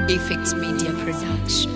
Effects Media Production.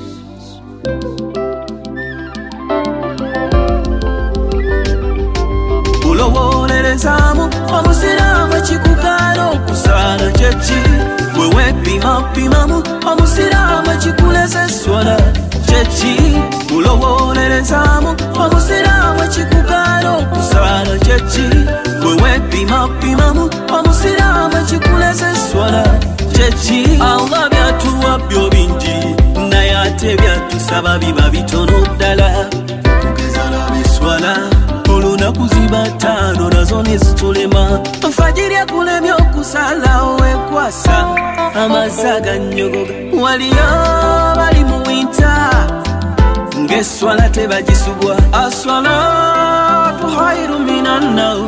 Ulowolerezamu omusiramu ekikugana okusala kyeki wewe pimamu omusiramu ekikuleza eswala kyeki ulowolerezamu omusiramu ekikugana okusala kyeki wewe pimamu omusiramu ekikuleza eswala kyeki Allah byatuwa byo bingi naye ate byatusaba biba bitono ddala kugezala biswala olunaku ziba ttaano nazo nezitulema fajiri akulemya okusala owekwasa amazzi agannyogoga waliyo bali mu winta ng'eswala tebagisubwa assalatu khairu minannawm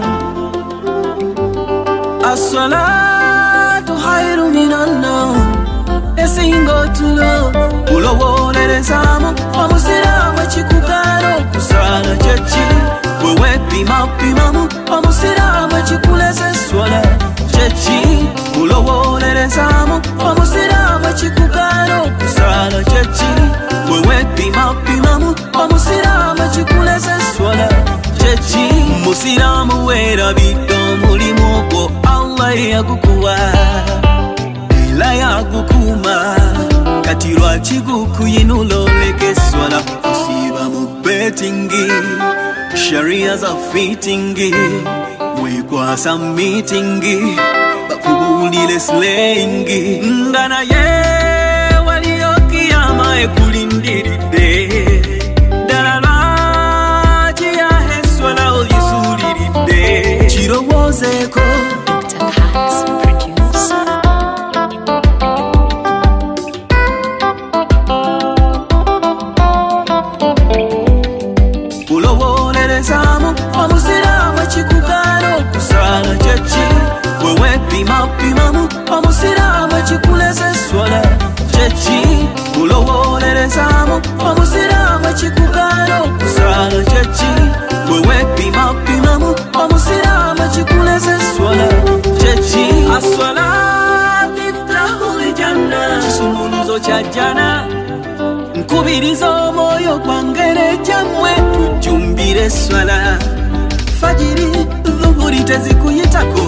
assalatu khairu minannawm esinga otulo ulowolerezaamu omusiraamu ekikugana okusala kyeki wewe pimamu omusiraamu ekikuleza eswala kyeki ulowolerezamu omusiraamu ekikugana okusala kyeki wewe pimamu omusiraamu ekikuleza eswala kyeki musiraamu weerabidde omulimu ogwo Allah yagukuwa era yagukuuma kati lwaki gukuyinula oleka eswala kusiiba mu betingi Sharia za fittingi wekwasa meetingi bakubulile slengi ngana ye waliyo kiyama ekulindiridde ddala lwaki yaheswala olisuuliridde kirowoozeeko Dr. Katz producer. ulowolerezamu omusiraamu ekikugana okusala kyeki wewe pimamu omusiraamu ekikuleza eswala kyeki ulowolerezamu omusiraamu ekikugana okusala kyeki wewe pimamu omusiraamu ekikuleza eswala kyeki aswala tiftahul janna kisumuluzo kya jana nkubiriza omwoyo gwangere jammwe tujumbire swala fajiri dhuhuri tezikuyitako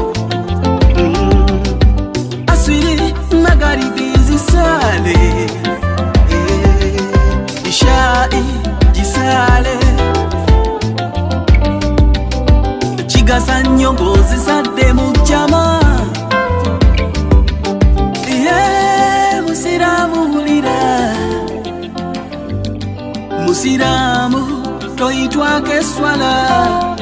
aswiri magharibi zisale ishai gisale kigasa nnyo ng'ozisadde mu jama musiraamu hulira musiraamu toyitwako eswala